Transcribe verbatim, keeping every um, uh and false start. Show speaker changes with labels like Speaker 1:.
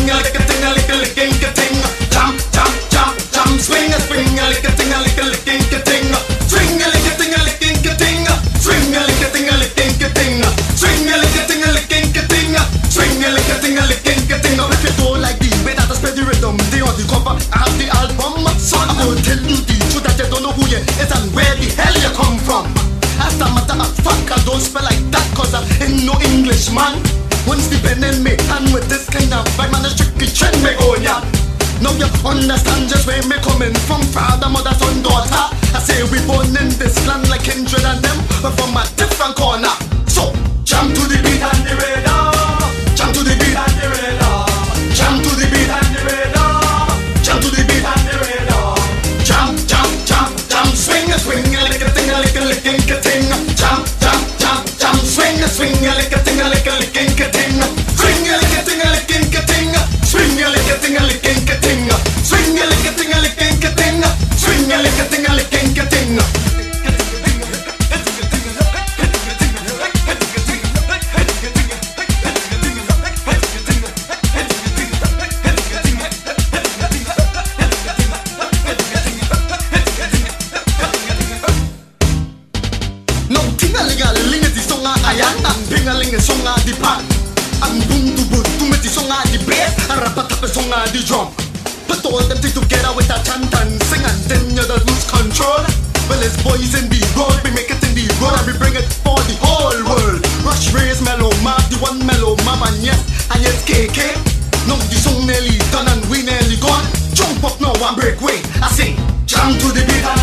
Speaker 1: swing a lick a ting a lick a licking a ting. Jump, jump, jump, jump, swing a swing a lick a ting a lick a licking a ting. Swing a lick a ting a licking a ting. Swing a lick a ting a licking a ting. Swing a lick a ting a licking a ting. Swing a lick a ting a licking a ting. Now if you don't like the way that I spread the rhythm, they on the cover, I have the album. Son, I will tell you the truth that you don't know who you is and where the hell you come from. As a matter of fact, I don't spell like that cause I ain't no English man. Once the pen in me and with this kind of vibe, man, a tricky trend me go, yeah. Now you understand just where me coming from. Father, mother, son, daughter. I say we born in this land like kindred and them, but from a different corner. So, jump to the beat and the radar. Jump to the beat and the radar. Jump to the beat and the radar. Jump to the beat and the radar. Jump, jump, jump, jump, swing a swing a lick a ting a lick a licking a ting. Jump, jump, jump, jump, swing a swing a lick a ting a lick a licking a ting. Swing a lick a ting a licking a ting. Swing a lick a ting a licking a ting. Swing a lick a ting a licking a ting. Swing a lick a ting a licking a ting. No ting-a-ling-a-ling is the song ayan, and ping-a-ling is song the pan. And boom-to-boom-boom is the song the bass, and rap-a-tap is song the drum. Put all them things together with a chant and sing, and then you don't lose control. Well, it's boys in the road, we make it in the road, and we bring it for the whole world. Rush, Rays, Mellow Map, the one Mellow Map, and yes, and yes, K K. Now the song nearly done and we nearly gone. Jump up now and break way. I sing, jump to the beat and